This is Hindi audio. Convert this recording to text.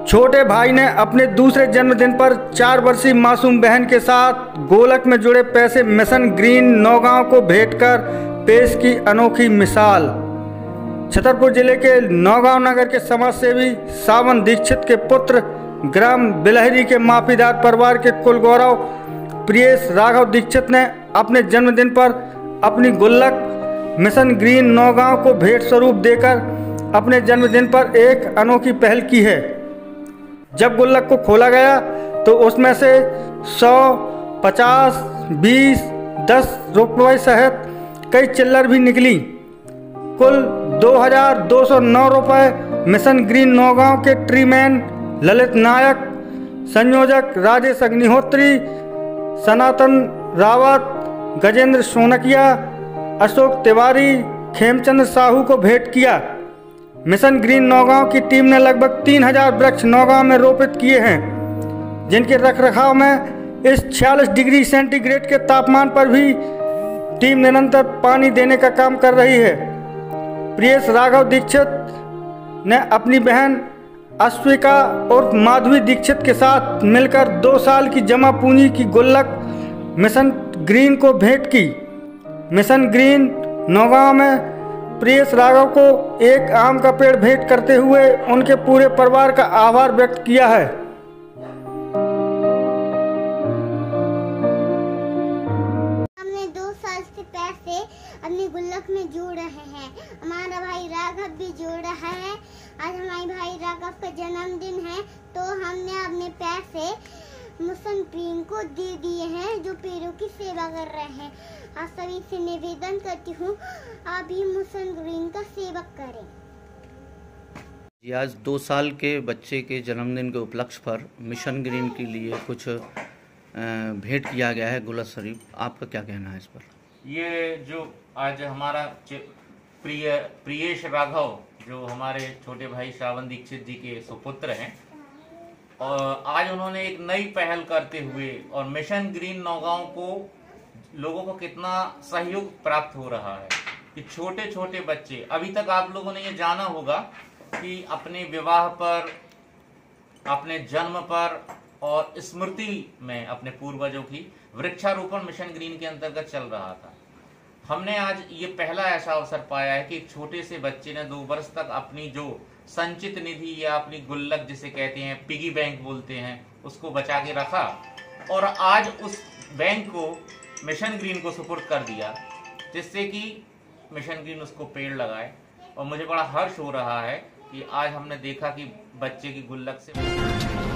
छोटे भाई ने अपने दूसरे जन्मदिन पर 4 वर्षीय मासूम बहन के साथ गोलक में जुड़े पैसे मिशन ग्रीन नौगांव को भेंट कर पेश की अनोखी मिसाल। छतरपुर जिले के नौगांव नगर के समाजसेवी सावन दीक्षित के पुत्र ग्राम बिलहरी के माफीदार परिवार के कुल गौरव प्रियेश राघव दीक्षित ने अपने जन्मदिन पर अपनी गुल्लक मिशन ग्रीन नौगांव को भेंट स्वरूप देकर अपने जन्मदिन पर एक अनोखी पहल की है। जब गुल्लक को खोला गया तो उसमें से 100, 50, 20, 10 रुपये सहित कई चिल्लर भी निकली। कुल 2209 रुपये मिशन ग्रीन नौगांव के ट्रीमैन ललित नायक, संयोजक राजेश अग्निहोत्री, सनातन रावत, गजेंद्र सोनकिया, अशोक तिवारी, खेमचंद साहू को भेंट किया। मिशन ग्रीन नौगांव की टीम ने लगभग 3000 वृक्ष नौगांव में रोपित किए हैं, जिनके रखरखाव में इस 46 डिग्री सेंटीग्रेड के तापमान पर भी टीम निरंतर पानी देने का काम कर रही है। प्रियेश राघव दीक्षित ने अपनी बहन अश्विका और माधवी दीक्षित के साथ मिलकर 2 साल की जमा पूंजी की गुल्लक मिशन ग्रीन को भेंट की। मिशन ग्रीन नौगांव में प्रियेश राघव को एक आम का पेड़ भेंट करते हुए उनके पूरे परिवार का आभार व्यक्त किया है। हमने 2 साल से पैसे अपनी गुल्लक में जोड़ रहे हैं। हमारा भाई राघव भी जोड़ रहा है। आज हमारे भाई राघव का जन्मदिन है, तो हमने अपने पैसे मिशन ग्रीन को दे दिए हैं, जो पेड़ों की सेवा कर रहे हैं। आप सभी से निवेदन करती हूँ, आप भी मिशन ग्रीन का सेवा करें। जी, आज 2 साल के बच्चे के जन्मदिन के उपलक्ष्य पर मिशन ग्रीन के लिए कुछ भेंट किया गया है गुल्लक स्वरूप। आपका क्या कहना है इस पर? ये जो आज हमारा प्रियेश राघव, जो हमारे छोटे भाई सावन दीक्षित जी के सुपुत्र हैं, और आज उन्होंने एक नई पहल करते हुए और मिशन ग्रीन नौगांव को लोगों को कितना सहयोग प्राप्त हो रहा है कि छोटे छोटे बच्चे, अभी तक आप लोगों ने ये जाना होगा कि अपने विवाह पर, अपने जन्म पर और स्मृति में अपने पूर्वजों की वृक्षारोपण मिशन ग्रीन के अंतर्गत चल रहा था। हमने आज ये पहला ऐसा अवसर पाया है कि एक छोटे से बच्चे ने 2 वर्ष तक अपनी जो संचित निधि या अपनी गुल्लक जिसे कहते हैं, पिगी बैंक बोलते हैं, उसको बचा के रखा और आज उस बैंक को मिशन ग्रीन को सुपुर्द कर दिया, जिससे कि मिशन ग्रीन उसको पेड़ लगाए। और मुझे बड़ा हर्ष हो रहा है कि आज हमने देखा कि बच्चे की गुल्लक से